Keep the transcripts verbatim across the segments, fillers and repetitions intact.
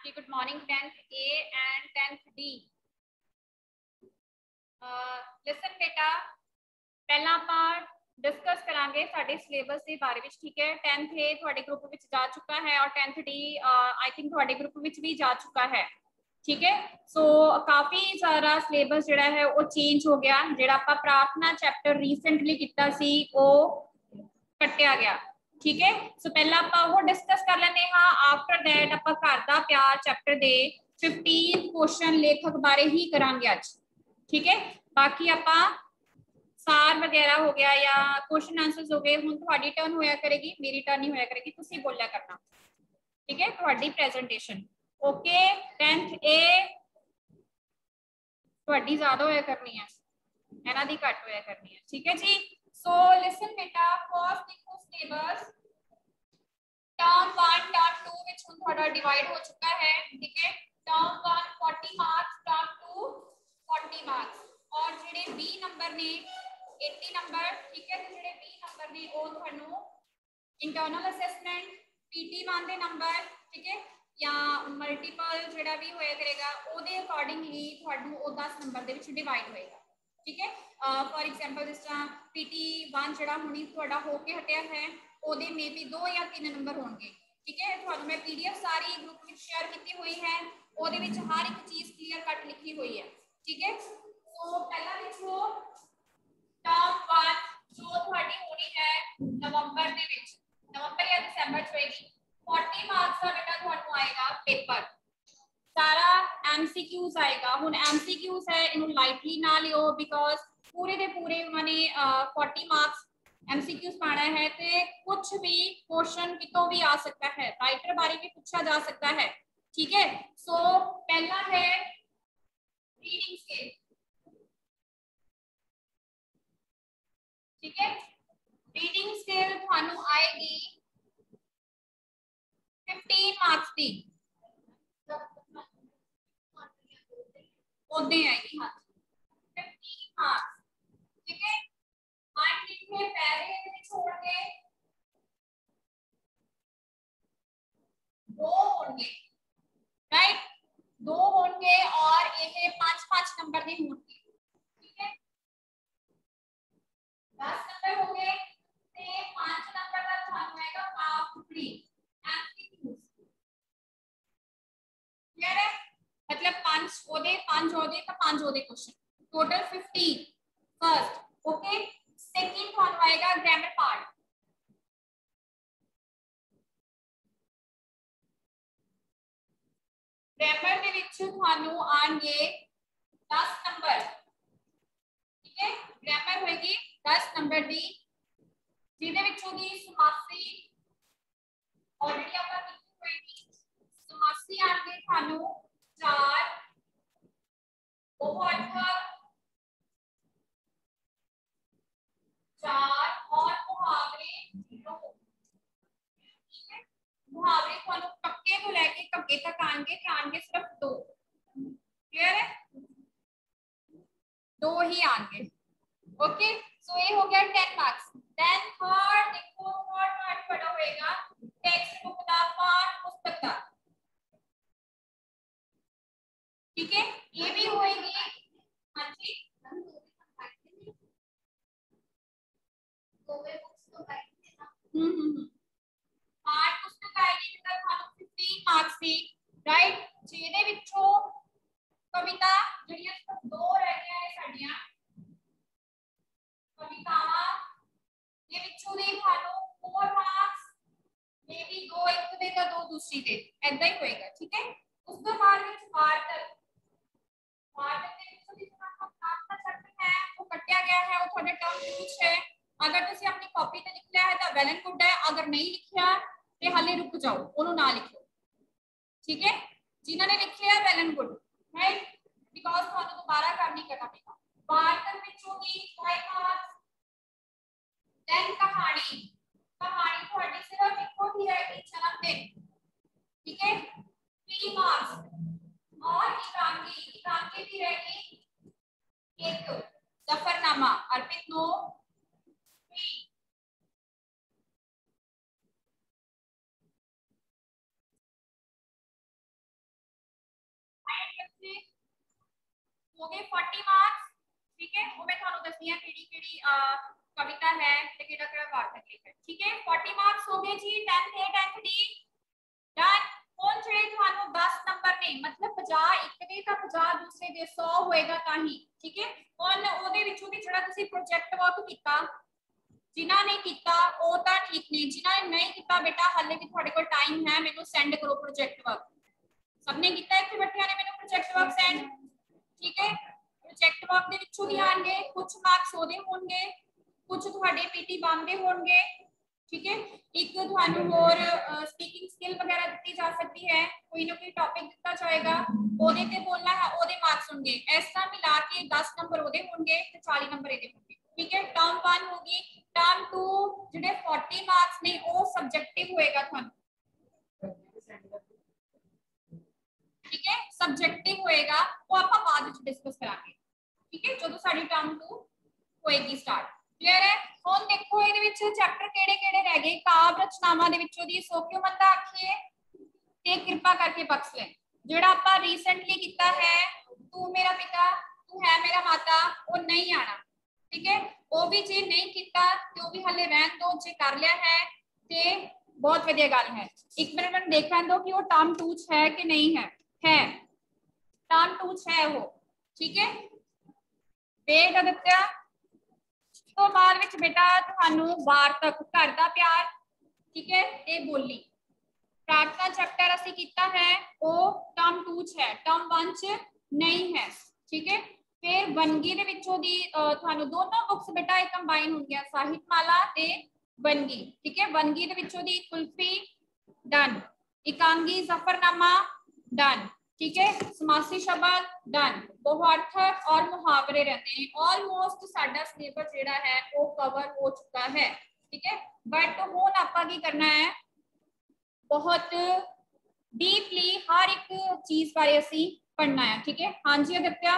Ji good morning tenth A and tenth D. Listen बेटा, पहला आप डिस्कस करांगे साडे सिलेबस के बारे में, ठीक है। टेंथ ए थोड़े ग्रुप में जा चुका है और टेंथ डी आई थिंक थोड़े ग्रुप में भी जा चुका है, ठीक है। सो so, काफी सारा सिलेबस जिहड़ा है वो चेंज हो गया। जिहड़ा आपां प्रार्थना चैप्टर रीसेंटली कीता सी वो कटिया गया, ठीक है। सो पहला आपां वो डिस्कस कर लेंगे हाँ। आफ्टर दैट आपां घर दा प्यार चैप्टर दे फिफ्टीन क्वेश्चन लेखक बारे ही करांगे अज, ठीक है। बाकी आपां सार वगैरह हो गया या क्वेश्चन आंसर्स हो गए, हुण तुहाडी टर्न होया करेगी, मेरी टर्न नहीं होया करेगी, तुसीं बोलिया करना, ठीक है। तुहाडी प्रेजेंटेशन ओके। टेंथ ए तुहाडी ज्यादा होया करनी है, इन्हां दी घट होया करनी है, ठीक है जी। सो लिसन बेटा, फर्स्ट देखो syllabus term one term two विच हुण तुहाडा डिवाइड हो चुका है, ठीक है। Term one forty marks, term two forty marks और जिहड़े बी नंबर ने अस्सी नंबर, ठीक है। ते जिहड़े बी नंबर ने वो तुहानू इंटरनल असेसमेंट पीटी वन दे नंबर, ठीक है, या मल्टीपल जिहड़ा भी होया करेगा ओदे अकॉर्डिंगली तुहानू वो दस नंबर दे विच डिवाइड होएगा, ठीक है। फॉर एग्जांपल जिस तरह पीटी वन जिहड़ा हुणी तुहाडा हो के हटिया है ओदे मे बी दो या तीन नंबर होंगे, ठीक है। तुहानू मैं पीडीएफ सारी ग्रुप में शेयर की हुई है, ओदे विच हर एक चीज क्लियर कट लिखी हुई है, ठीक है। सो पहला देखो टर्म वन जो तुहाडी होनी है नवंबर दे विच, नवंबर या दिसंबर च होएगी। चालीस मार्क्स का बेटा तुहानू आएगा पेपर, सारा एमसीक्यूज आएगा। हुण एमसीक्यूज है, इनू लाइटली ना लियो बिकॉज पूरे दे पूरे उन्होंने चालीस मार्क्स एमसीक्यूज पाना है, तो कुछ भी क्वेश्चन कितों भी आ सकता है, राइटर बारे भी पूछा जा सकता है, ठीक है। सो so, पहला है रीडिंग स्किल, ठीक है। रीडिंग स्किल थानू आएगी पंद्रह मार्क्स की, ओदे आएगी हाँ पंद्रह मार्क्स, ठीक है। मान लिखे पहले में छोड़ के दो होंगे, राइट, दो होंगे और ये पांच पांच नंबर दे होंगे, ठीक है। दस नंबर हो गए ते पांच नंबर का थानू आएगा हाफ फ्री एमसीक्यूज, क्लियर है। मतलब पांच ओदे पांच ओदे तो पांच ओदे क्वेश्चन, टोटल पंद्रह फर्स्ट, ओके। सेकंड थानू आएगा ग्रामर पार्ट, ग्रामर दे विच थानू आएंगे दस नंबर, ठीक है। ग्रामर होएगी दस नंबर दी, जिहदे विच होगी समासी ऑलरेडी आपा लिखी होएगी, समासी आएंगे थानू चार, बहुत चार और मुहावरे जीरो, ठीक है। मुहावरे थानू पक्के तो लेके कग्गे तक आएंगे ते आएंगे सिर्फ दो, क्लियर है, दो ही आएंगे, ओके। सो ये हो गया दस मार्क्स। देन थर्ड देखो, थर्ड पार्ट पढ़ा होएगा टेक्स्ट बुक का पाठ पुस्तक का, ठीक है। ये भी होएगी हाँ जी हम्म हम्म पाठ पुस्तक आएगी बेटा थानू पंद्रह मार्क्स दी, राइट। ਜਿਹਦੇ ਵਿੱਚੋਂ कविता ਜਿਹੜੀਆਂ ਸਿਰਫ दो रह गया है ਸਾਡੀਆਂ कवितावां ये ਵਿੱਚੋਂ ਦੇ थानू चार मार्क्स, मे बी दो एक दे तो दो दूसरी दे, ऐसा ही होएगा, ठीक है। उस तो बाद में वार्तक, वार्तक के ਵਿੱਚੋਂ ਦੀ ਜਿਹੜਾ आपका चैप्टर है वो कटिया गया है, वो थोड़े टर्म यूज है। अगर तुसी अपनी कॉपी पे लिख लिया है तो वेल एंड गुड है, अगर नहीं लिखिया तो हाले रुक जाओ, ओनू ना लिखो, ठीक है। जिन्होंने लिख लिया well and good, right, because थानू दोबारा काम नहीं करना पड़ेगा। वार्तक विच होगी फाइव मार्क्स। देन कहानी, कहानी थोड़ी सिर्फ इको ही रहेगी जन्म दिन, ठीक है, तीन मार्क्स और एकांकी, एकांकी भी रहेगी एक, जफरनामा अर्पित नो थ्री, हो गए चालीस मार्क्स। ठीक है, वो मैं थानू दसनी है केड़ी केड़ी कविता है ते केड़ा केड़ा वार्तक है। ठीक है, चालीस मार्क्स हो गए जी। दसवीं ए दसवीं डी डन। कौन ਜਿਹੜੇ ਤੁਹਾਨੂੰ दस नंबर ने मतलब पचास ਇੱਕ ਦੇ ਤਾਂ पचास दूसरे ਦੇ सौ ਹੋਏਗਾ ਤਾਂ ਹੀ। ਠੀਕ ਹੈ, ਹੁਣ ਉਹਦੇ ਵਿੱਚੋਂ ਦੀ ਜਿਹੜਾ ਤੁਸੀਂ ਪ੍ਰੋਜੈਕਟ ਵਰਕ ਕੀਤਾ, ਜਿਨ੍ਹਾਂ ਨੇ ਕੀਤਾ ਉਹ ਤਾਂ ਠੀਕ ਨੇ, ਜਿਨ੍ਹਾਂ ਨੇ ਨਹੀਂ ਕੀਤਾ ਬੇਟਾ ਹਾਲੇ ਵੀ ਤੁਹਾਡੇ ਕੋਲ ਟਾਈਮ ਹੈ, ਮੈਨੂੰ ਸੈਂਡ ਕਰੋ ਪ੍ਰੋਜੈਕਟ ਵਰਕ। सबने किया इतने बच्चों ने मैंने प्रोजेक्ट वर्क सेंड। ठीक है, प्रोजेक्ट वर्क ਦੇ ਵਿੱਚੋਂ ਵੀ ਆਣਗੇ, ਕੁਝ ਮਾਰਕਸ ਉਹਦੇ ਹੋਣਗੇ, ਕੁਝ ਤੁਹਾਡੇ ਪੀਟੀ ਬੰਦੇ ਹੋਣਗੇ। ठीक है, एक ਤੁਹਾਨੂੰ ਹੋਰ स्पीकिंग स्किल वगैरह ਦਿੱਤੀ ਜਾ ਸਕਦੀ ਹੈ, ਕੋਈ ਨਾ ਕੋਈ ਟੌਪਿਕ ਦਿੱਤਾ ਜਾਏਗਾ, ਉਹਦੇ ਤੇ ਬੋਲਣਾ ਹੈ, ਉਹਦੇ ਮਾਰਕਸ ਹੋਣਗੇ। ਐਸਾ ਮਿਲਾ ਕੇ दस ਨੰਬਰ ਉਹਦੇ ਹੋਣਗੇ ਤੇ चालीस ਨੰਬਰ ਇਹਦੇ ਹੋਣਗੇ। ठीक है, टर्म वन होगी। टर्म टू ਜਿਹੜੇ चालीस मार्क्स ਨੇ ਉਹ ਸਬਜੈਕਟਿਵ ਹੋਏਗਾ ਤੁਹਾਨੂੰ। ठीक है, सब्जेक्टिव होएगा, वो आप बाद में डिस्कस करांगे। ठीक है, जो साडी टर्म टू होएगी स्टार्ट। क्लियर है? हुन देखो ਇਹਦੇ ਵਿੱਚ ਚੈप्टर ਕਿਹੜੇ-ਕਿਹੜੇ ਰਹਿ ਗਏ। ਕਾਵ ਰਚਨਾਵਾਂ ਦੇ ਵਿੱਚੋਂ ਦੀ ਸੋ ਕਿਉਂ ਮੰਦਾ ਆਖੀਏ ਤੇ ਕਿਰਪਾ ਕਰਕੇ ਬਖਸ਼ ਲੈ, ਜਿਹੜਾ ਆਪਾਂ ਰੀਸੈਂਟਲੀ ਕੀਤਾ ਹੈ ਤੂੰ ਮੇਰਾ ਪਿਤਾ ਤੂੰ ਹੈ ਮੇਰਾ ਮਾਤਾ, ਉਹ ਨਹੀਂ ਆਣਾ। ठीक है, ਉਹ ਵੀ ਜੇ ਨਹੀਂ ਕੀਤਾ ਤੇ ਉਹ ਵੀ ਹਲੇ ਰਹਿਣ ਦੋ, ਜੇ ਕਰ ਲਿਆ ਹੈ ਤੇ ਬਹੁਤ ਵਧੀਆ ਗੱਲ ਹੈ। ਇੱਕ ਮਿੰਟ ਮੈਨੂੰ ਦੇਖ ਲੈਣ ਦੋ ਕਿ ਉਹ ਟਰਮ टू ਚ ਹੈ ਕਿ नहीं है। है, टर्म टू है वो। ठीक है, वेट आदित्य तो बाद विच बेटा थानू वार्तक घर दा प्यार, ठीक है, ते बोली प्रार्थना चैप्टर असी कीता है वो टर्म टू है, टर्म वन च नहीं है। ठीक है, फिर वनगी दे विचों दी थानू दोनों बुक्स बेटा एक कंबाइन हो गया, साहित्यमाला ते वनगी। ठीक है, वनगी दे विचों दी कुल्फी डन, एकांगी जफरनामा डन। ठीक है, समासी शब्द डन, बहुअर्थक और मुहावरे रहते हैं। ऑलमोस्ट साडा सिलेबस जेड़ा है वो कवर हो चुका है। ठीक है, बट हुण आपां की करना है, बहुत डीपली हर एक चीज बारे असी पढ़ना है। ठीक है, हाँ जी आदित्य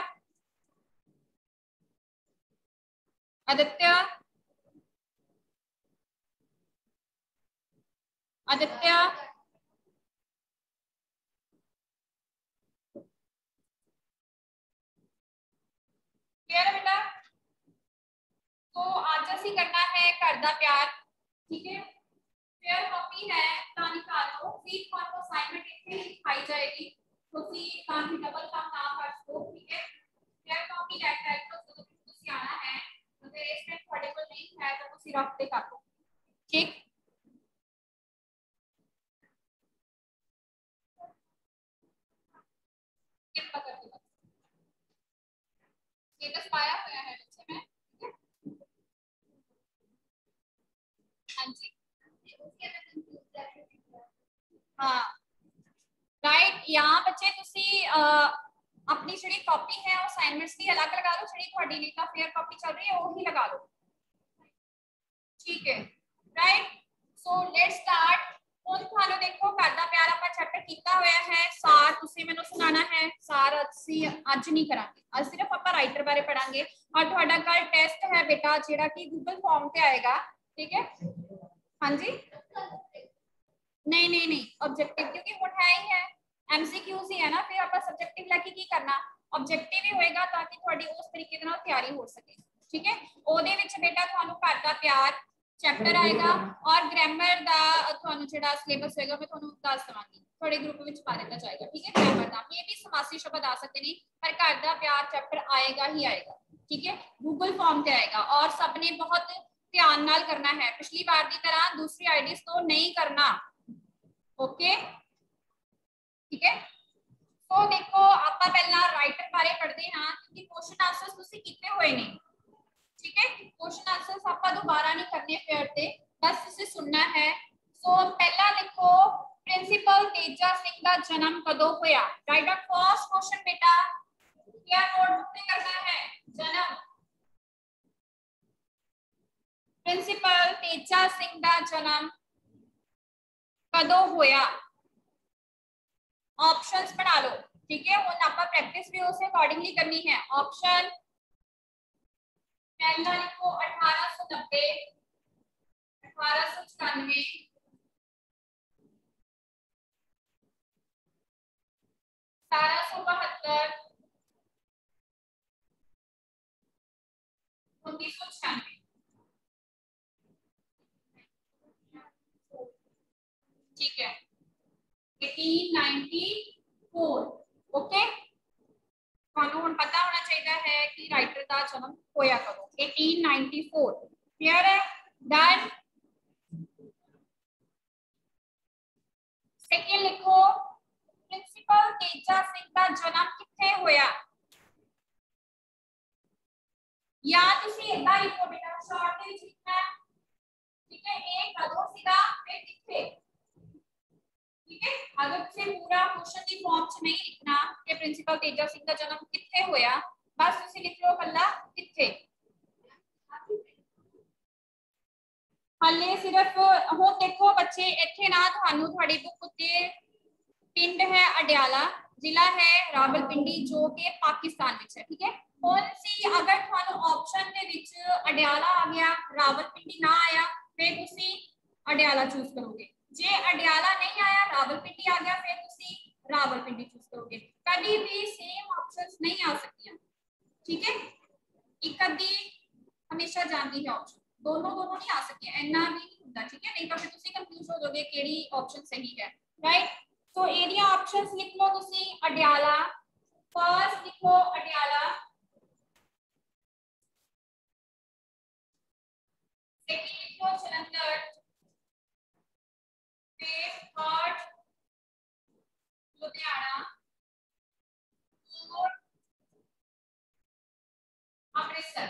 आदित्य आदित्य क्लियर है बेटा? तो आज असी करना है घर दा प्यार। ठीक है, फेयर कॉपी है ਤਾਂ निकालो, फिर आपको असाइनमेंट ਇੱਥੇ ਹੀ ਦਿਖਾਈ ਜਾਏਗੀ, ਤੁਸੀਂ ਤਾਂ ਹੀ ਡਬਲ ਕੰਮ ਨਾ ਕਰ ਸਕੋ। ठीक है, फेयर कॉपी ਲੈ ਕੇ ਆਇਓ, ਜਦੋਂ ਤੁਸੀਂ ਆਣਾ ਹੈ ਅਗਰ ਇਸ ਟਾਈਮ ਤੁਹਾਡੇ ਕੋਲ ਨਹੀਂ ਹੈ ਤਾਂ ਤੁਸੀਂ ਰੱਖ ਤੇ ਕਰ ਲਓ। ठीक, ਕਿਰਪਾ ਕਰਕੇ ਬਸ स्टेटस पाया होया है बच्चे में। हाँ जी, हाँ राइट, यहाँ बच्चे तुसी अपनी जी कॉपी है वो असाइनमेंट्स की अलग लगा लो, जी थोड़ी लिए तो फेयर कॉपी चल रही है वो ही लगा लो। ठीक है, राइट, सो लेट्स स्टार्ट। ਹੁਣ ਤੁਹਾਨੂੰ ਦੇਖੋ ਘਰ ਦਾ ਪਿਆਰ ਆਪਾਂ ਚੈਪਟਰ ਕੀਤਾ ਹੋਇਆ ਹੈ, ਸਾਰ ਤੁਸੀਂ ਮੈਨੂੰ ਸੁਣਾਉਣਾ ਹੈ। ਸਾਰ ਅਸੀਂ ਅੱਜ ਨਹੀਂ ਕਰਾਂਗੇ, ਅੱਜ ਸਿਰਫ ਆਪਾਂ ਰਾਈਟਰ ਬਾਰੇ ਪੜਾਂਗੇ। ਔਰ ਤੁਹਾਡਾ ਕੱਲ ਟੈਸਟ ਹੈ ਬੇਟਾ ਜਿਹੜਾ ਕਿ ਗੂਗਲ ਫਾਰਮ ਤੇ ਆਏਗਾ। ठीक है, हाँ जी, नहीं नहीं नहीं ऑब्जेक्टिव, क्योंकि हुण है ही है एमसीक्यूज ही है ना, फिर आप सब्जेक्टिव लैके की करना, ऑब्जेक्टिव ही होएगा ताकि थोड़ी उस तरीके दे नाल तैयारी हो सके। ठीक है, ओदे विच बेटा थानू घर दा प्यार चैप्टर आएगा और ग्रामर दा थानू जेड़ा सिलेबस होएगा मैं थानू दस दवांगी, थोड़े ग्रुप विच पा दिता जाएगा। ठीक है, ग्रामर दा मे भी समासी शब्द आ सकते नहीं, पर घर दा प्यार चैप्टर आएगा ही आएगा। ठीक है, गूगल फॉर्म पे आएगा और सबने बहुत ध्यान नाल करना है, पिछली बार की तरह दूसरी आईडीज तो नहीं करना। ओके, ठीक है, तो देखो आप पहला राइटर बारे पढ़ते हैं क्योंकि क्वेश्चन आंसर्स तुसी कीते हुए ने। ठीक है, क्वेश्चन आंसर्स आप दोबारा नहीं करने फेयर पे, बस इसे सुनना है। सो पहला देखो, प्रिंसिपल तेजा सिंह का जन्म कदों होया। राइट द फर्स्ट क्वेश्चन बेटा, क्या नोटबुक में करना है, जन्म प्रिंसिपल तेजा सिंह का जन्म कदों होया, ऑप्शंस बना लो। ठीक है, और आप प्रैक्टिस भी उसे अकॉर्डिंगली करनी है। ऑप्शन पहला लिखो अठारह सौ नब्बे, अठारह सौ छियानवे, सतारह सौ बहत्तर, उन्नीस सौ छियानवे। ठीक है, एटीन नाइंटी फोर। ओके, थानू हुण पता होना चाहिए है कि राइटर का जन्म होया कदों, एटीन नाइंटी फोर। क्लियर है? डन। सेकंड लिखो, प्रिंसिपल तेजा सिंह का जन्म किथे होया? या तुसी इदा लिखो बेटा, शॉर्ट विच लिखना है। ठीक है, एक कदों सीधा फिर किथे। ठीक है, अगर तुसी पूरा क्वेश्चन दी फॉर्म च नहीं लिखना कि प्रिंसिपल तेजा सिंह का जन्म किथे होया, बस तुसी लिख लो कल्ला किथे। हाले सिर्फ हुण देखो बच्चे, इत्थे ना तुहानू तुहाडी बुक उत्ते पिंड है अडियाला, जिला है रावलपिंडी, जो कि पाकिस्तान विच है। ठीक है, हुण सी अगर तुहानू ऑप्शन दे विच अडियाला आ गया, रावलपिंडी ना आया, फिर तुसी अडियाला चूज करोगे। जे अडियाला नहीं आया, रावलपिंडी आ गया, फिर तुसी रावलपिंडी चूज करोगे। कभी भी सेम ऑप्शंस नहीं आ सकती। ठीक है, एक कदी हमेशा जानती है ऑप्शन, दोनों दोनों नहीं आ सकती, इन्ना भी नहीं होता। ठीक है, नहीं तो फिर तुसी कंफ्यूज हो जाओगे केड़ी ऑप्शन सही है। राइट, तो एरिया ऑप्शंस लिख लो तुसी अडियाला, फर्स्ट लिखो अडियाला, सेकंड लिखो जलंधर, फिर थर्ड लुधियाना, फोर्थ अमृतसर।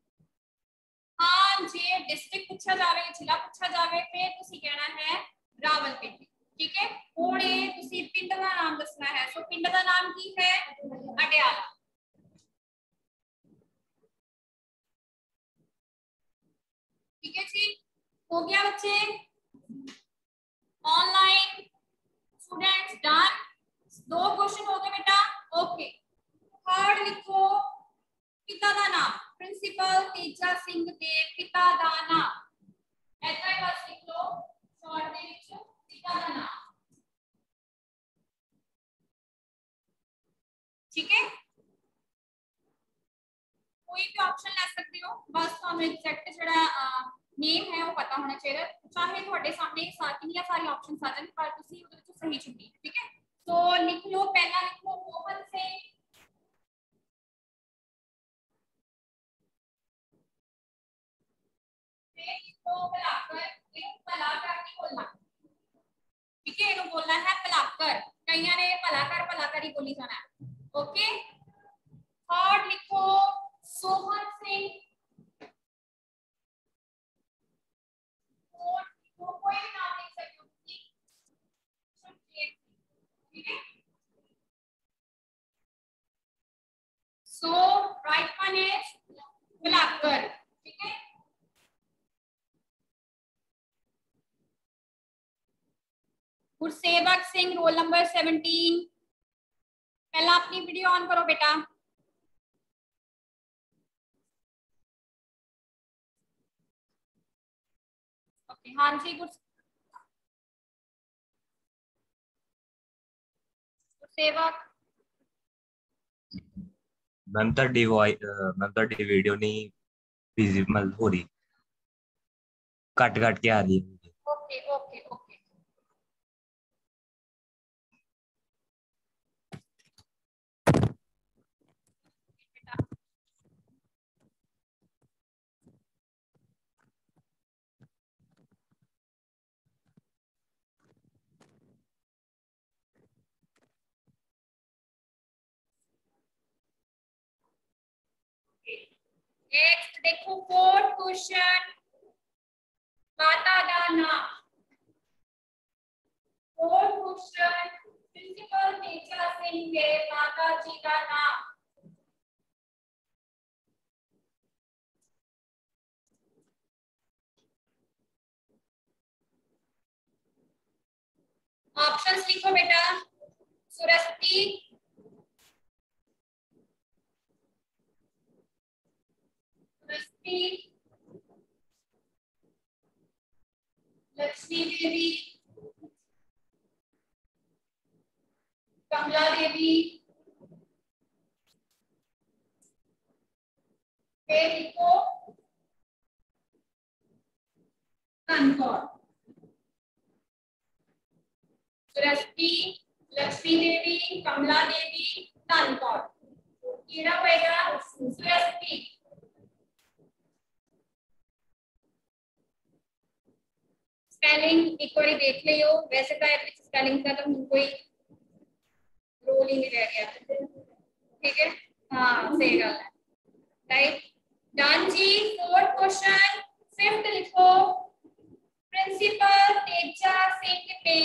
हाँ, जे डिस्ट्रिक्ट पूछा जावे, जिला पूछा जावे, फिर तुसी कहना है रावलपिंडी। ठीक है, हुण ये तुसी पिंड का नाम दसना है। सो पिंड का नाम की है? अडियाला। ठीक है जी, हो गया बच्चे? Online students done? दो क्वेश्चन हो गए बेटा। ओके, थर्ड लिखो, पिता का नाम, प्रिंसिपल तेजा सिंह के पिता का नाम। ऐसा ही बस लिख लो शॉर्ट में, लिख पिता का नाम। ठीक है, कोई भी ऑप्शन ले सकते हो, बस ਤੁਹਾਨੂੰ एग्जैक्ट ਜਿਹੜਾ नेम है वो पता होना चाहिए। चाहे ਤੁਹਾਡੇ सामने कितनी सारी ऑप्शंस आ जाए, पर ਤੁਸੀਂ ਉਹਦੇ ਵਿੱਚੋਂ सही चुननी है। ठीक है, तो लिख लो, पहला लिख लो मोहन सिंह, फिर लिखो भलाकर, भलाकर नहीं बोलना। ठीक है, इनको बोलना है भलाकर, कईयां ने भलाकर भलाकर ही बोली जाना है। ओके, थर्ड लिखो सोहन सिंह, कोई भी नाम लिख सकते हो। ठीक है, सो राइट वन इज भलाकर। ठीक है, Gursewak Singh, roll number seventeen. पहला अपनी वीडियो ऑन करो बेटा। ओके, हाँ जी, गुरसेवक। मैम ਤੁਹਾਡੀ ਵੌਇਸ ਮੈਮ ਤੁਹਾਡੀ ਵੀਡੀਓ ਨਹੀਂ ਵਿਜ਼ੀਬਲ ਹੋ ਰਹੀ, ਕੱਟ ਕੱਟ ਕੇ ਆ ਰਹੀ है। ओके ओके ओके, नेक्स्ट देखो फोर्थ क्वेश्चन, माता का नाम। Fourth question, principal Teja Singh के माता जी का नाम। ऑप्शंस लिखो बेटा, सुरस्ती, सुरस्ती, लक्ष्मी देवी, कमला देवी, फिर लिखो धनकौर, सुरस्ती, लक्ष्मी देवी, कमला देवी, धनकौर। किहड़ा होएगा? सुरस्ती। स्पेलिंग एक बार देख लियो, वैसे तो इस स्पेलिंग का तो कोई रोल ही नहीं रह गया, ठीक है? हाँ सही गल है, राइट डन जी। फोर्थ क्वेश्चन, फिफ्थ लिखो, प्रिंसिपल तेजा सिंह ने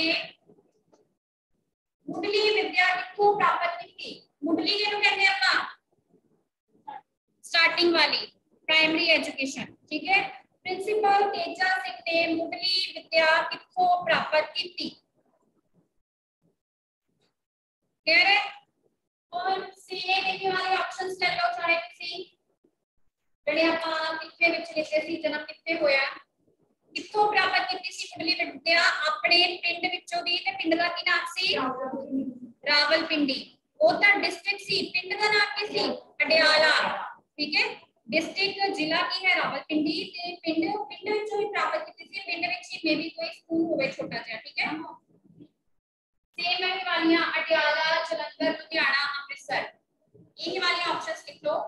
मुढ़ली विद्या किथों प्राप्त की? मुढ़ली किहनूं कहंदे आपां? स्टार्टिंग वाली प्राइमरी एजुकेशन, ठीक है? प्रिंसिपल तेजा सिंह ने मुढ़ली विद्या किथों प्राप्त की? क्लियर है? और सीने लिखने वाले ऑप्शंस ले लो सारे किसी ਜਿਹੜੇ ਆਪਾਂ ਕਿੱਥੇ ਵਿੱਚ ਲਿਖੇ ਸੀ, ਜਨਮ ਕਿੱਥੇ ਹੋਇਆ, ਕਿੱਥੋਂ ਪ੍ਰਾਪਤ ਕੀਤੀ ਸੀ ਮੁੱਢਲੀ ਵਿਦਿਆ? ਆਪਣੇ ਪਿੰਡ ਵਿੱਚੋਂ ਦੀ। ਤੇ ਪਿੰਡ ਦਾ ਕੀ ਨਾਮ ਸੀ? ਰਾਵਲਪਿੰਡੀ। ਉਹ ਤਾਂ ਡਿਸਟ੍ਰਿਕਟ ਸੀ, ਪਿੰਡ ਦਾ ਨਾਮ ਕੀ ਸੀ? ਅਡਿਆਲਾ, ਠੀਕ ਹੈ? डिस्ट्रिक्ट जिला की है रावलपिंडी, ते पिंड पिंड ਵਿੱਚੋਂ ਹੀ ਪ੍ਰਾਪਤ ਕੀਤੀ ਸੀ। ਪਿੰਡ ਵਿੱਚ ਹੀ ਮੇਬੀ ਕੋਈ ਸਕੂਲ ਹੋਵੇ ਛੋਟਾ ਜਿਹਾ, ਠੀਕ ਹੈ? सेम है वालियां अडियाला, जलंधर, लुधियाना, अमृतसर, ये वाली ऑप्शंस लिख लो।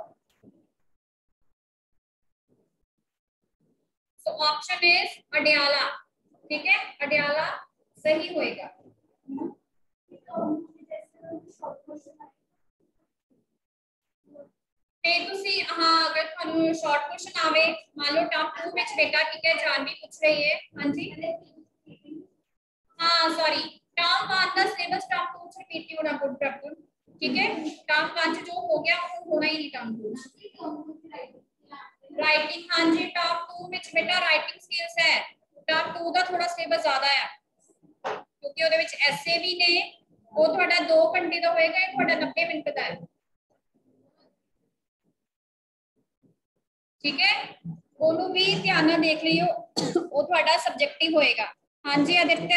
सो ऑप्शन इज अडियाला, ठीक है? अडियाला सही होएगा। ਤੇ ਤੁਸੀਂ ਹਾਂ अगर ਤੁਹਾਨੂੰ शॉर्ट क्वेश्चन आवे, मान लो टॉप टू ਵਿੱਚ बेटा, ठीक है? जानवी पूछ रही है, हां जी हाँ सॉरी, टर्म वन का सिलेबस टर्म टू से रिपीट होना गुड प्रॉब्लम, ठीक है? टर्म वन जो हो गया वो होना ही नहीं टर्म टू। राइटिंग, हाँ जी टर्म टू में बेटा राइटिंग स्किल्स है, टर्म टू का थोड़ा सिलेबस ज्यादा है क्योंकि ਉਹਦੇ ਵਿੱਚ ਐਸੇ ਵੀ ਨੇ, ਉਹ ਤੁਹਾਡਾ दो घंटे ਦਾ ਹੋਏਗਾ, ਇਹ ਤੁਹਾਡਾ नब्बे ਮਿੰਟ ਦਾ ਹੈ, ठीक है? ਉਹਨੂੰ ਵੀ ਧਿਆਨ ਨਾਲ ਦੇਖ ਲਿਓ, ਉਹ ਤੁਹਾਡਾ ਸਬਜੈਕਟਿਵ ਹੋਏਗਾ। हाँ जी आदित्य।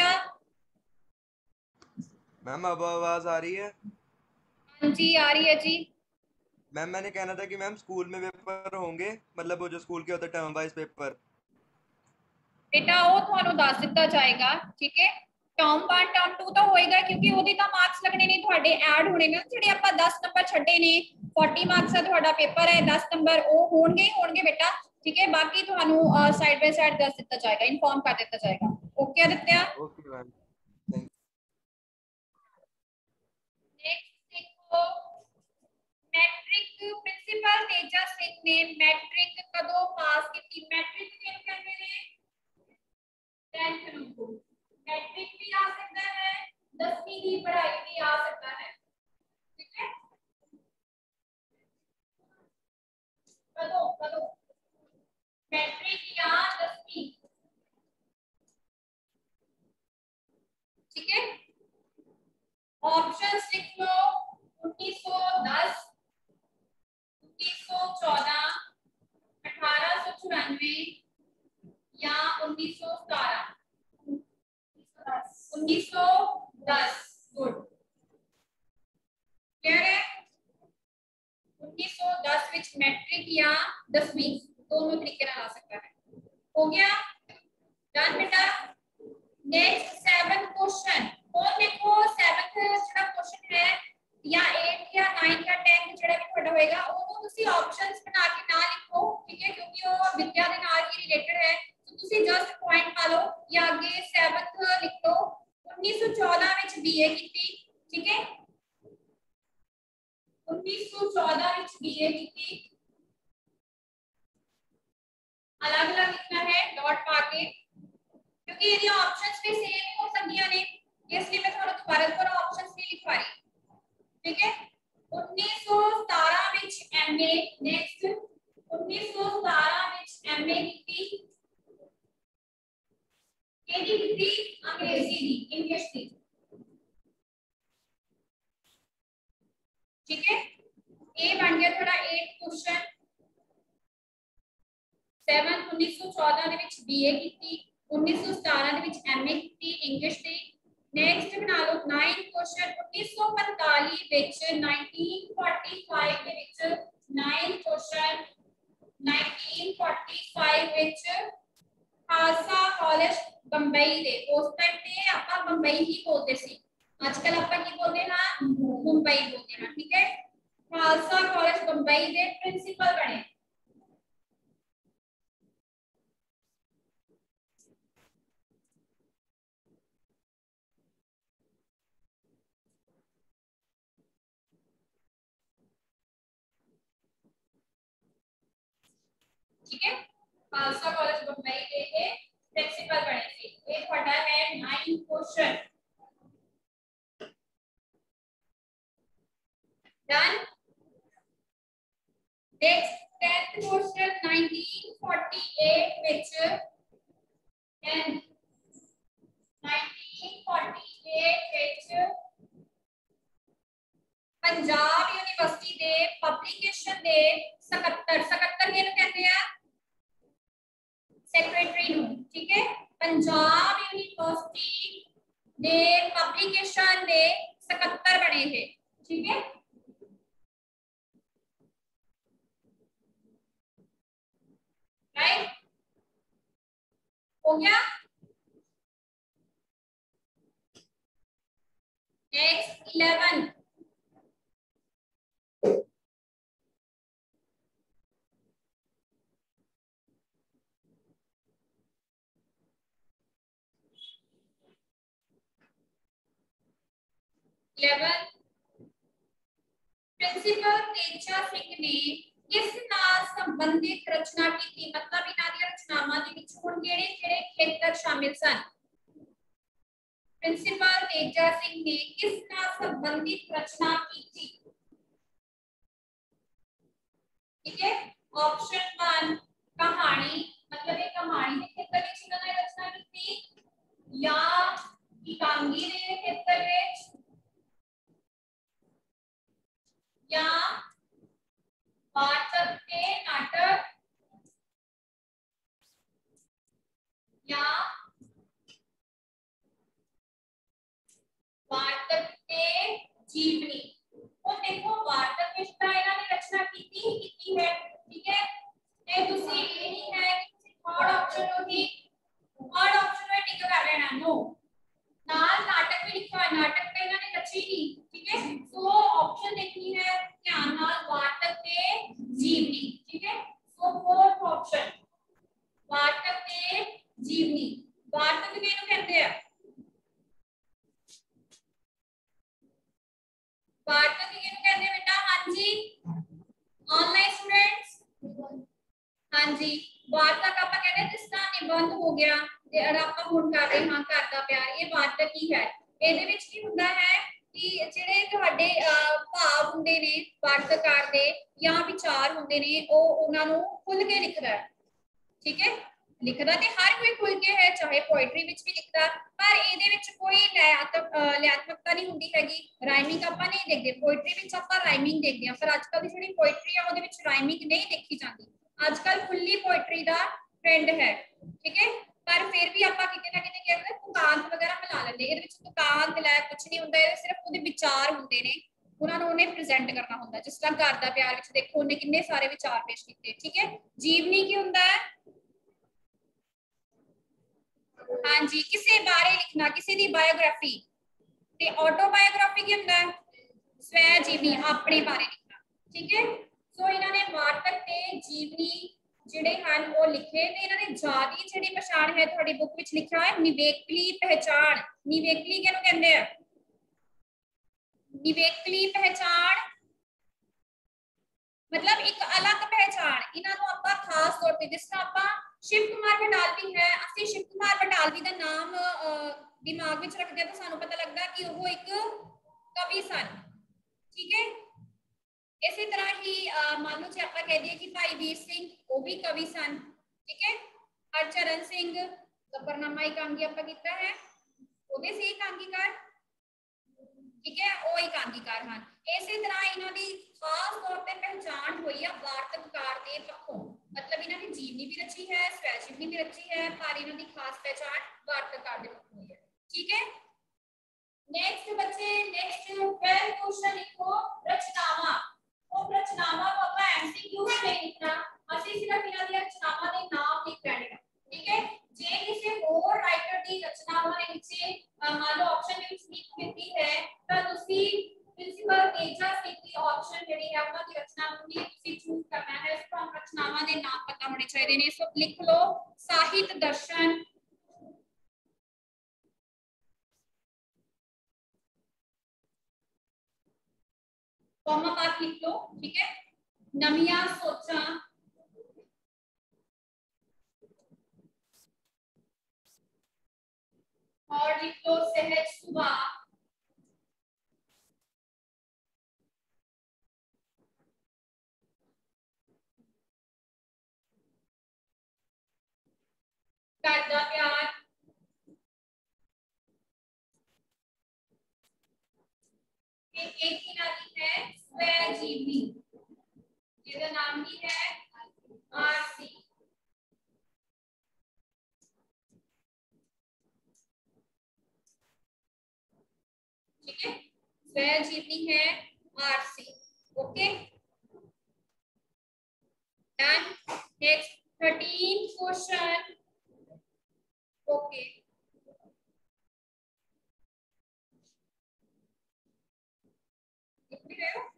मैम अब आवाज आ रही है? हाँ जी आ रही है जी। मैम मैंने कहना था कि मैम स्कूल में पेपर होंगे, मतलब वो जो स्कूल के होते हैं टर्म वाइज पेपर। बेटा वो ਤੁਹਾਨੂੰ ਦੱਸ ਦਿੱਤਾ ਜਾਏਗਾ, ठीक है? टर्म वन टर्म टू ਤਾਂ ਹੋਏਗਾ ਕਿਉਂਕਿ ਉਹਦੇ ਤਾਂ ਮਾਰਕਸ ਲੱਗਣੇ ਨੇ, ਤੁਹਾਡੇ ਐਡ ਹੋਣੇ ਨੇ ਜਿਹੜੇ ਆਪਾਂ दस ਨੰਬਰ ਛੱਡੇ ਨੇ। चालीस ਮਾਰਕਸ ਦਾ ਤੁਹਾਡਾ ਪੇਪਰ ਹੈ, दस ਨੰਬਰ ਉਹ ਹੋਣਗੇ ਹੀ ਹੋਣਗੇ बेटा, ठीक है? बाकी ਤੁਹਾਨੂੰ ਸਾਈਡ ਬਾय ਸਾਈਡ ਦੱਸ ਦਿੱਤਾ ਜਾਏਗਾ, ਇਨਫॉर्म ਕਰ ਦਿੱਤਾ ਜਾਏਗਾ। Okay Aditya? Okay ma'am thank next देखो, मैट्रिक प्रिंसिपल तेजा सिंह ने मैट्रिक कदों पास की? मैट्रिक किहनूं कहंदे ने? टेंथ नूं। मैट्रिक भी आ सकता है, दसवीं की पढ़ाई भी आ सकता है, ठीक है? कदों कदों मैट्रिक या दसवीं, ठीक है? ऑप्शंस लिख लो, उन्नीस सौ दस, उन्नीस सौ चौदह, अठारह सौ चौरानवे या उन्नीस सौ सतारह। उन्नीस सौ दस, गुड, क्लियर है? उन्नीस सौ दस विच मैट्रिक या दसवीं दोनों तरीके आ सकता है। हो गया डन बेटा। नेक्स्ट सेवन क्वेश्चन, और देखो सेवंथ ਜਿਹੜਾ क्वेश्चन है या एट या नाइन या टेन ਜਿਹੜਾ ਵੀ ਤੁਹਾਡਾ ਹੋਏਗਾ, ਉਹਨੂੰ ਤੁਸੀਂ ਆਪਸ਼ਨਸ ਬਣਾ ਕੇ ਨਾ ਲਿਖੋ, ठीक है? क्योंकि ਉਹ ਵਿਦਿਆ ਦੇ ਨਾਲ ਹੀ ਰਿਲੇਟਡ ਹੈ, तो ਤੁਸੀਂ जस्ट पॉइंट पा लो या आगे सेवंथ लिख लो। उन्नीस सौ चौदह ਵਿੱਚ बीए ਕੀਤੀ, ठीक है? उन्नीस सौ चौदह ਵਿੱਚ बीए ਕੀਤੀ, अलग अलग लिखना है डॉट पा के, क्योंकि ये ऑप्शंस भी सेम ही हो सकदियां ने, इसलिए मैं थोड़ा दोबारा दोबारा ऑप्शंस नहीं लिखवा रही, ठीक है? उन्नीस सौ सतारह ਵਿੱਚ एमए, नेक्स्ट उन्नीस सौ सतारह ਵਿੱਚ एमए ਕੀਤੀ, केदी ਕੀਤੀ? अंग्रेजी दी, इंग्लिश दी, ठीक है? ये बन गया थोड़ा एट क्वेश्चन। सेवन उन्नीस सौ चौदह ਦੇ ਵਿੱਚ बीए ਕੀਤੀ, उन्नीस सौ सतारह ਦੇ ਵਿੱਚ एमए ਕੀਤੀ इंग्लिश ਦੀ। नेक्स्ट बना लो नाइन क्वेश्चन, उन्नीस सौ पैंतालीस ਵਿੱਚ उन्नीस सौ पैंतालीस ਦੇ ਵਿੱਚ नाइन क्वेश्चन, उन्नीस सौ पैंतालीस ਵਿੱਚ खालसा कॉलेज बंबई दे उस टाइम पे ਆਪਾਂ बंबई ही बोलते सी आजकल ਆਪਾਂ की बोलते ना मुंबई बोलते ना ठीक है खालसा कॉलेज बंबई दे प्रिंसिपल बने ठीक है खालसा कॉलेज बंबई दे के प्रिंसिपल बने थे ये पढ़ा है nine question done next tenth question nineteen forty eight ਵਿੱਚ and नाइनटीन फोर्टी एट ਵਿੱਚ पंजाब यूनिवर्सिटी ਦੇ ਪਬਲਿਕੇਸ਼ਨ ਦੇ ਸਕੱਤਰ ਸਕੱਤਰ ਕਿਹਨੂੰ ਕਹਿੰਦੇ ਆ सेक्रेटरी नु ठीक है पंजाब यूनिवर्सिटी दे पब्लिकेशन दे सकत्तर बने थे ठीक है राइट हो गया next eleven eleven principal Teja Singh ने किस नाल संबंधित रचना की थी मतलब इना दी रचनावां दे विच हुण किहड़े-किहड़े खेतर शामिल सन प्रिंसिपल तेजा सिंह ने किस नाल संबंधित रचना की थी ठीक है ऑप्शन वन कहानी मतलब एक कहानी के खेतर विच उन्होंने रचना की थी या एकांगी दे खेतर विच या वार्तक के नाटक या वार्तक के जीवनी तो देखो वार्तक में इन्होंने रचना की थी की है ठीक है ये दूसरी ये नहीं है कि थर्ड ऑप्शन होगी थर्ड ऑप्शन में टिक कर लेना नो नाल नाटक भी लिखा है नाटक पे इन्होंने रची नहीं ठीक है सो ऑप्शन देखनी है ध्यान नाल वार्तक के जीवनी ठीक है सो फोर्थ ऑप्शन वार्तक के जीवनी वार्तक किहनु कहते हैं वार्तक किहनु कहते हैं बेटा हां जी ऑनलाइन स्टूडेंट्स हां जी वार्तक आप कहते हैं जिसका निबंध हो गया ਤੇ ਆਪਾਂ ਹੁਣ ਕਰ ਰਹੇ ਹਾਂ ਘਰ ਦਾ ਪਿਆਰ ਇਹ ਵਾਰਤਕ ਕੀ ਹੈ ਇਹਦੇ ਵਿੱਚ ਕੀ ਹੁੰਦਾ ਹੈ ਕਿ ਜਿਹੜੇ ਤੁਹਾਡੇ ਭਾਵ ਹੁੰਦੇ ਨੇ ਵਾਰਤਕਾਰ ਦੇ ਜਾਂ ਵਿਚਾਰ ਹੁੰਦੇ ਨੇ ਉਹ ਉਹਨਾਂ ਨੂੰ ਖੁੱਲ ਕੇ ਲਿਖਦਾ ਹੈ ਠੀਕ ਹੈ ਲਿਖਦਾ ਤੇ ਹਰ ਕੋਈ ਖੁੱਲ ਕੇ ਹੈ ਚਾਹੇ ਪੋਇਟਰੀ ਵਿੱਚ ਵੀ ਲਿਖਦਾ ਪਰ ਇਹਦੇ ਵਿੱਚ ਕੋਈ ਲਿਆਤਮਕਤਾ ਨਹੀਂ ਹੁੰਦੀ ਹੈਗੀ ਰਾਈਮਿੰਗ ਆਪਾਂ ਨਹੀਂ ਦੇਖਦੇ ਪੋਇਟਰੀ ਵਿੱਚ ਆਪਾਂ ਰਾਈਮਿੰਗ ਦੇਖਦੇ ਹਾਂ ਪਰ ਅੱਜਕੱਲ ਦੀ ਜਿਹੜੀ ਪੋਇਟਰੀ ਆ ਉਹਦੇ ਵਿੱਚ ਰਾਈਮਿੰਗ ਨਹੀਂ ਦੇਖੀ ਜਾਂਦੀ ਅੱਜਕੱਲ ਖੁੱਲੀ ਪੋਇਟਰੀ ਦਾ ਟ੍ਰੈਂਡ ਹੈ ਠੀਕ ਹੈ पर फिर भी ਆਪਾਂ ਕਿਤੇ ਨਾ ਕਿਤੇ ਕੀ ਕਰਦੇ ਤੁਕਾਂਤ ਵਗੈਰਾ ਮਿਲਾ ਲੈਂਦੇ ਇਹਦੇ ਵਿੱਚ ਤੁਕਾਂਤ ਲੈ ਕੁਝ ਨਹੀਂ ਹੁੰਦਾ ਇਹ ਸਿਰਫ ਉਹਦੇ ਵਿਚਾਰ ਹੁੰਦੇ ਨੇ ਉਹਨਾਂ ਨੂੰ ਉਹਨੇ ਪ੍ਰੈਜ਼ੈਂਟ ਕਰਨਾ ਹੁੰਦਾ ਜਿਸ ਤਰ੍ਹਾਂ ਘਰ ਦਾ ਪਿਆਰ ਵਿੱਚ ਦੇਖੋ ਉਹਨੇ ਕਿੰਨੇ ਸਾਰੇ ਵਿਚਾਰ ਪੇਸ਼ ਕੀਤੇ ਠੀਕ ਹੈ ਜੀਵਨੀ ਕੀ ਹੁੰਦਾ ਹੈ ਹਾਂਜੀ ਕਿਸੇ ਬਾਰੇ ਲਿਖਣਾ ਕਿਸੇ ਦੀ ਬਾਇਓਗ੍ਰਾਫੀ ਤੇ ਆਟੋਬਾਇਓਗ੍ਰਾਫੀ ਕੀ ਹੁੰਦਾ ਹੈ ਸਵੈ ਜੀਵਨੀ ਆਪਣੇ ਬਾਰੇ ਲਿਖਣਾ ਠੀਕ ਹੈ ਸੋ ਇਹਨਾਂ ਨੇ ਵਾਰਤਕ ਤੇ ਜੀਵਨੀ ਜਿਹੜੇ ਹਨ ਉਹ ਲਿਖੇ ਤੇ ਇਹਨਾਂ ਨੇ ਜਾਤੀ ਜਿਹੜੀ ਪਛਾਣ ਹੈ ਤੁਹਾਡੀ ਬੁੱਕ ਵਿੱਚ ਲਿਖਿਆ ਹੈ ਨਿਵੇਕਲੀ ਪਹਿਚਾਣ ਨਿਵੇਕਲੀ ਕਿਹਨੂੰ ਕਹਿੰਦੇ ਆ ਨਿਵੇਕਲੀ ਪਹਿਚਾਣ मतलब एक अलग पहचान इन्हां नूं आपां खास तौर पे जिस तरह आपां शिव कुमार बटालवी है असि शिव कुमार बटालवी दा नाम दिमाग विच रखदे तो सानू पता लगदा कि वो एक कवि सन ठीक है इसी तरह ही मान लो जे आपां कह दिए कि भाई वीर सिंह वो भी कवि सन ठीक है हरचरण सिंह जफरनामा एकांगी आपां कीता है ओदे से एकांगीकार ठीक है वो एकांगीकार हैं इसी तरह इन्हां दी खास तौर पे पहचान हुई है वार्तककार के पक्षों मतलब इन्हां दी जीवनी भी रची है स्वै जीवनी भी रची है पर इन्हां दी खास पहचान वार्तककार के पक्षों हुई है ठीक है नेक्स्ट बच्चे नेक्स्ट ट्वेल्थ क्वेश्चन लिखो रचनावां वो रचनावां को आप एमसीक्यू में नहीं लिखना असि सिर्फ इन्हां दी रचनावां दे नाम लिख लेने ठीक है जे कॉमा बात लिख लो, ठीक है। नवियां सोचा और लिख लो सहज सुबह। करदा प्यार, एक एक की नाम है स्वजीवी, जिसका नाम भी है आरसी। ठीक है, स्वजीवनी है Arsi. Okay done. Next thirteen question. Okay लिख रहे हो?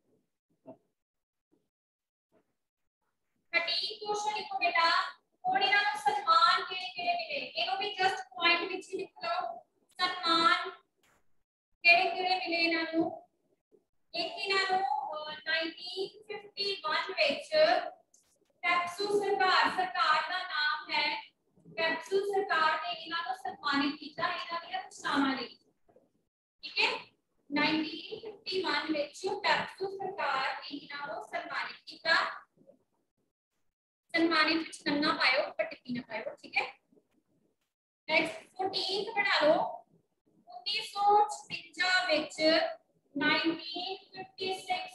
थर्टीन क्वेश्चन लिखो बेटा। और इन्होंने सम्मान केड़े केड़े मिले, इन्हों भी जस्ट पॉइंट विच लिख लो। सम्मान केड़े केड़े मिले इन्हों? एक इन्हों नाइनटीन फिफ्टी वन विच पेप्सू सरकार, सरकार का नाम है पेप्सू सरकार ने इन्हों सम्मानित किया इन्हों दी रचनावां लई। ठीक है, नाइनटीन फिफ्टी वन विच पेप्सू सरकार ने इन्हों सम्मानित किया। सम्मानित विच नन्ना पायो पर टिप्पी ना पायो। ठीक है, नेक्स्ट फोर्टीन बना लो। उन्नीस सौ छप्पन विच नाइनटीन फिफ्टी सिक्स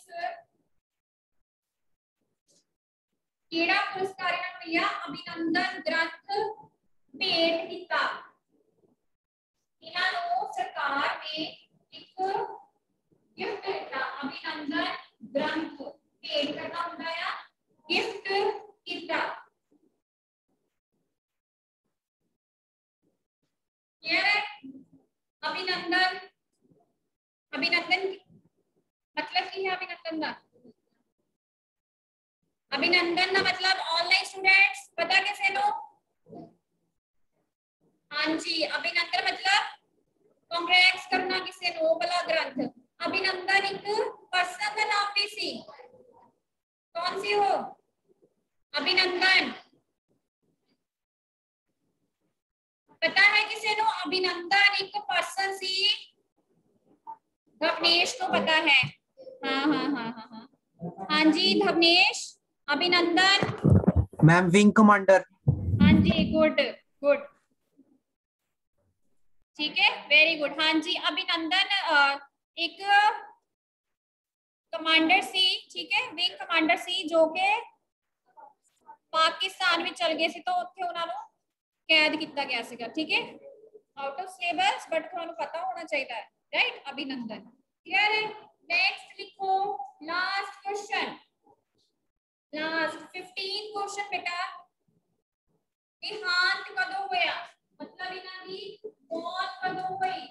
केड़ा पुरस्कार इन्हां नूं मिलिया? अभिनंदन ग्रंथ भेंट किया। इन्हां नूं सरकार ने एक गिफ्ट दिता। अभिनंदन ग्रंथ भेंट करना हुंदा है गिफ्ट किया। क्लियर है? अभिनंदन, अभिनंदन मतलब की है अभिनंदन का? अभिनंदन का मतलब ऑनलाइन स्टूडेंट्स पता किसे नो? हाँ जी, अभिनंदन मतलब कांग्रेट्स करना किसे नो भला ग्रंथ। अभिनंदन एक पर्सन का नाम भी सी, कौन सी हो? अभिनंदन पता है किसे नो? अभिनंदन एक पर्सन सी, धवनेश को पता है। हाँ हाँ हाँ हाँ हाँ हाँ जी धवनेश। अभिनंदन मैम विंग कमांडर। हाँ जी गुड गुड, ठीक है वेरी गुड। हाँ जी अभिनंदन एक कमांडर सी, ठीक है विंग कमांडर सी जो के पाकिस्तान में चल गए सी तो उत्थे उन्हां नूं कैद किया गया सीगा। ठीक है, आउट ऑफ सिलेबस बट तुहानू पता होना चाहिए है, राइट। अभिनंदन क्लियर है? नेक्स्ट लिखो last question, last fifteen question बेटा। देहांत कदों होया, मतलब इन्हां दी मौत कदों हुई?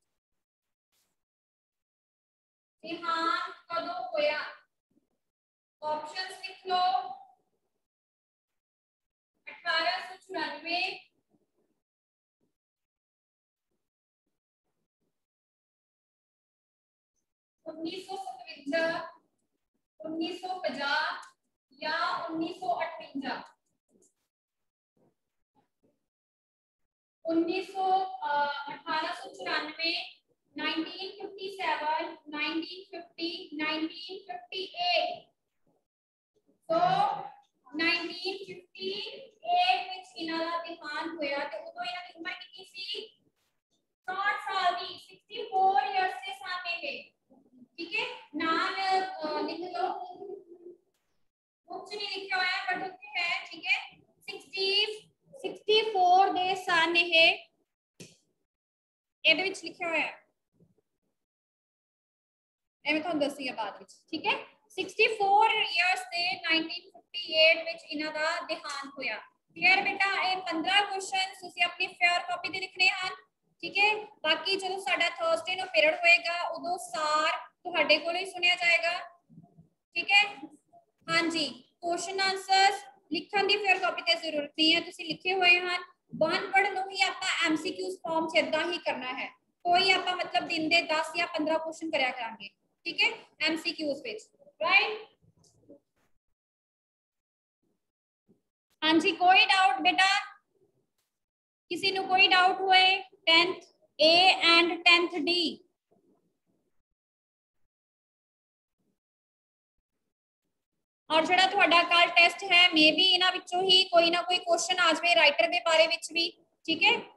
देहांत कदों होया? ऑप्शंस लिख लो। अठारह सौ चौरानवे, उन्नीस सौ सतवंजा, उन्नीस सौ पचास या उन्नीस सौ अठवंजा। उन्नीस सौ अठारह सौ चौरानवे, nineteen fifty seven, nineteen fifty, nineteen fifty eight. तो नाइनटीन फिफ्टी एट विच इन्हां दा देहांत होया ते उदों इन्हां दी उम्र कितनी सी? साठ साल दी, चौंसठ इयर्स से सामने थे। ठीक है, नाम लिख लो, कुछ नहीं लिखा हुआ है बट उत्ते है। ठीक है, साठ चौंसठ दे सन है ਇਹਦੇ ਵਿੱਚ ਲਿਖਿਆ ਹੋਇਆ ਹੈ, ਇਹ ਮੈਂ ਤੁਹਾਨੂੰ ਦੱਸੀ ਆ ਬਾਅਦ ਵਿੱਚ। ਠੀਕ ਹੈ, चौंसठ ਇਅਰਸ ਤੇ नाइनटीन फिफ्टी एट ਵਿੱਚ ਇਹਨਾਂ ਦਾ ਦੇਹਾਂਤ ਹੋਇਆ। ਕਲੀਅਰ ਬੇਟਾ? ਇਹ पंद्रह ਕੁਐਸਚਨਸ ਤੁਸੀਂ ਆਪਣੀ ਫੇਅਰ ਕਾਪੀ ਤੇ ਲਿਖਣੇ ਹਨ। ਠੀਕ ਹੈ, ਬਾਕੀ ਜਦੋਂ ਸਾਡਾ ਥਰਸਡੇ ਨੂੰ ਪੀਰੀਅਡ ਹੋਏਗਾ ਉਦੋਂ ਸਾਰ ਤੁਹਾਡੇ ਕੋਲੋਂ ਹੀ ਸੁਣਿਆ ਜਾਏਗਾ। ਠੀਕ ਹੈ, ਹਾਂਜੀ ਕੁਐਸਚਨ ਆਨਸਰਸ ਲਿਖਣ ਦੀ ਫੇਅਰ ਕਾਪੀ ਤੇ ਜ਼ਰੂਰਤ ਨਹੀਂ ਹੈ, ਤੁਸੀਂ ਲਿਖੇ ਹੋਏ ਹਨ। वन वर्ड ਨੂੰ ਹੀ ਆਪਾਂ एमसीक्यूज फॉर्म ਚ ਇਦਾਂ ਹੀ ਕਰਨਾ ਹੈ। ਕੋਈ ਆਪਾਂ मतलब दिन ਦੇ दस या पंद्रह क्वेश्चन ਕਰਿਆ ਕਰਾਂਗੇ। ठीक है एमसीक्यूज विच राइट। हाँ जी कोई डाउट बेटा किसी ने कोई डाउट हुए tenth A and tenth D और ਜਿਹੜਾ ਤੁਹਾਡਾ ਕੱਲ ਟੈਸਟ ਹੈ मे बी ਇਹਨਾਂ ਵਿੱਚੋਂ ਹੀ ਕੋਈ ਨਾ ਕੋਈ क्वेश्चन आ जाए राइटर के बारे ਵਿੱਚ भी ठीक है